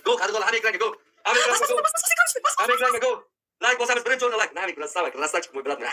Go, hadi go, hadi ekranga go. Hadi ekranga go. Hadi ekranga go. Like bosamiz birinchi o'rinda like. Navik rassak chiqib qo'y biladimi?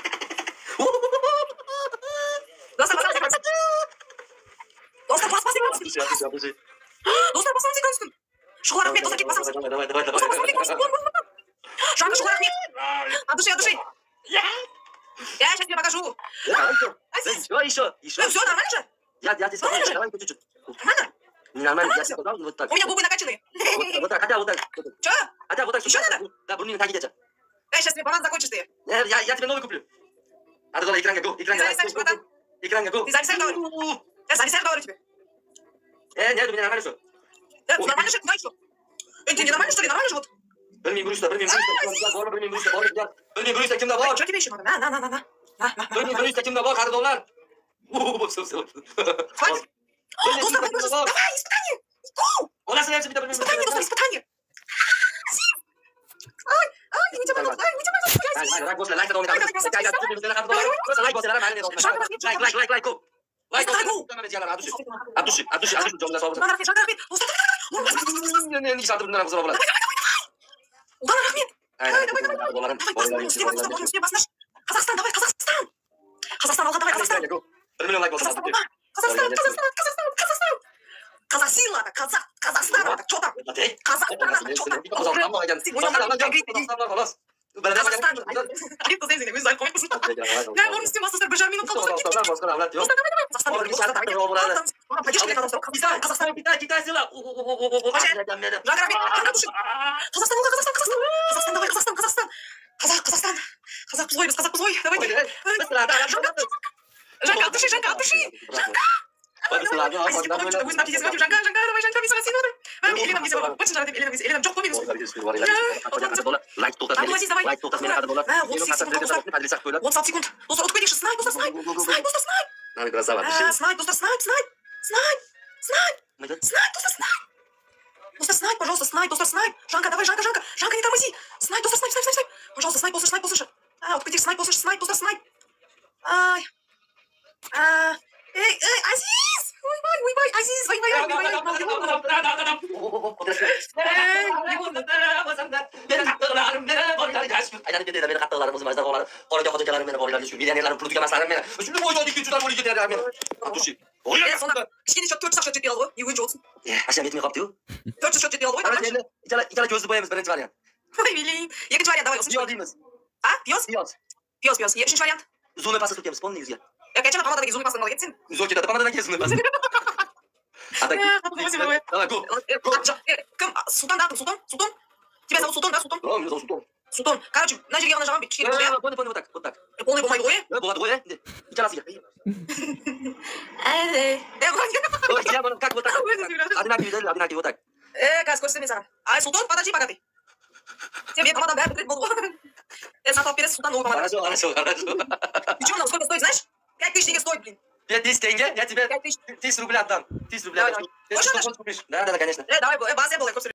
Dostlar bas ekran üstüne. Dostlar basalım ekran üstüne. Şular rahmet dostlar git basalım. Давай. Dostlar basalım ekran üstüne. Şu anda şular rahmet. От души. Я сейчас тебе покажу. Еще. Все нормально же? Я тебе сказал, давай чуть-чуть. Нормально? Нормально, я сказал, вот так. У меня губы накачанные. Вот так, хотя вот так. Че? Хотя вот так. Еще надо? Да, бурнин так идете. Сейчас мне помад закончишь ты. Я тебе новый куплю. Hadi dola ekranga go. Ekranga go. Ты зависаешь, говорю. Я зависаешь, говорю тебе. Нет, у меня нормально все. Нормально же? Куда еще? Ты не нормально, что ли? Нормально же вот? Bilmiyorum Brüssel'de. Bilmiyorum kimde var? Что тебе еще надо? На. Bilmiyorum Brüssel'de kimde var? Hadi dolar. Хватит. Достар, давай, испытание. O nasıl hepsi bir de bilmiyorum. Испытание, достар, испытание. Ай, не тебя мой Like boss, like dolar. Like go. Abduşi, jomla sağ olsun. Ne saattir bundan hazır olalım. Ulan Rahmet. Aynen. Doların. Казахстан, давай, Казахстан. Казахстан, алға, давай, Казахстан. 1 milyon like olsun. Казахстан. Казахсила, Казахстан, что там? Казахстан, что там? Казахстан. Ayıp da sevsin, güzel komik misin? Ya onun üstüne masaslar beşer minut kaldı. Казахстан. Китай сила. Казахстан. Казах злой. Давайте. Жанка, от души. Вы знаете, если Жанка, давай, Жанка, biz arasın orada. Ben Elena'm bize baba. Bakın Жанка, Elena'm çok komik. Like to'xtat. Like to'xtat. Meni hadi bo'lar. 30 sekund. Dostlar utku edin. Snipe. Nani biraz daha var. Snipe, dostlar, snipe. Достар, снайп, пожалуйста, снайп. Жанка, давай, Жанка, не тормози. Снайп, достар, снайп. Пожалуйста, снайп, послушай. Откатишь, снайп, достар, снайп. Ай. Эй, Азиз! Уйбай, Азиз, уйбай. Aylanib ketadi, meni qattiqlarim o'zim ajda qoladi. Qolaga xotinjalarim meni bolalarga shu millionerlarning pulini tugamaslarim meni. Shuni bo'yda 2 dan bo'lib ketadi meni. Abdushi. Sonra kichkina счет 400 счет жетпей қалды ғой. Не өңші болсын. Asham yetmay qoldi-yu. 400 счет жетпей қалды ғой. Ikkala ko'zni bo'yamiz birinchi variant. Ой, Вилин. Екінші вариант, давай, Piyoz deymiz. А, пьёс? Piyoz. Үшінші вариант. Zuni pasta tutamiz, pomni yuzga. Qancha pomadaga zumbi pastani olib ketsin? Zo'r ketadi, pomadadan keyin zuni pasta. Давай, go. Кім? Султан да, Султан? Тебя зовут Султан, да, Султан? Да, меня зовут Султан. Султан. Короче, мына жерге ғана жағамын, кішкене болды, иә? Понял, вот так. Полный болмайды ғой, иә? Болады ғой, енді. Икаласыға. Как вот так? Одинаковый, вот так. Қазір көрсетемін саған. Ай, Султан, подожди, пока ты. Сен менің помадам бәрі бітіретін болды ғой. Сатып бересің, Султан, ол помада. Хорошо. И что, сколько стоит, знаешь? 5000 тенге стоит, блин. 5000 тенге, я тебе 1000 рублей отдам. 1000 рублей. Давай. Да, конечно. Давай, база была,